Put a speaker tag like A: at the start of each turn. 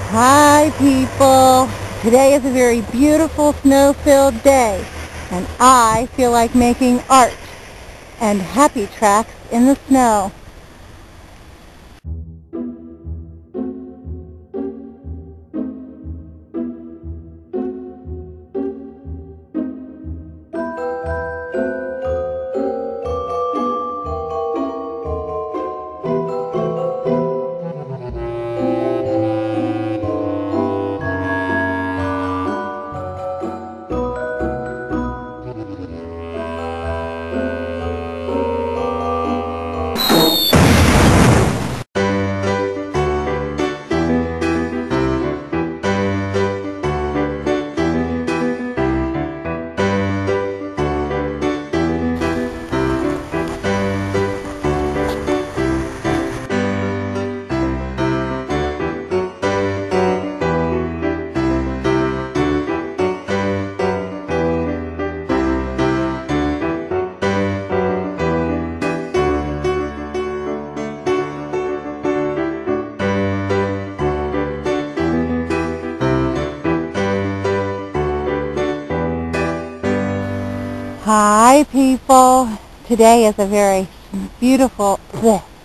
A: Hi people! Today is a very beautiful snow-filled day and I feel like making art and happy tracks in the snow. Hi people! Today is a very beautiful,